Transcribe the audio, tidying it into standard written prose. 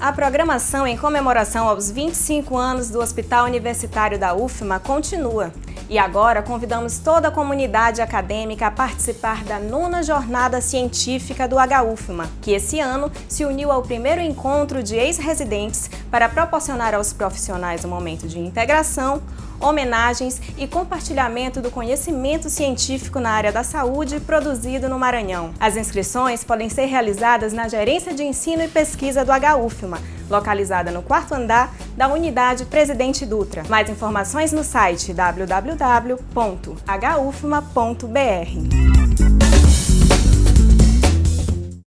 A programação em comemoração aos 25 anos do Hospital Universitário da UFMA continua. E agora convidamos toda a comunidade acadêmica a participar da 9ª Jornada Científica do HUFMA, que esse ano se uniu ao primeiro encontro de ex-residentes para proporcionar aos profissionais um momento de integração, homenagens e compartilhamento do conhecimento científico na área da saúde produzido no Maranhão. As inscrições podem ser realizadas na Gerência de Ensino e Pesquisa do HUFMA, localizada no 4º andar da Unidade Presidente Dutra. Mais informações no site www.hufma.br.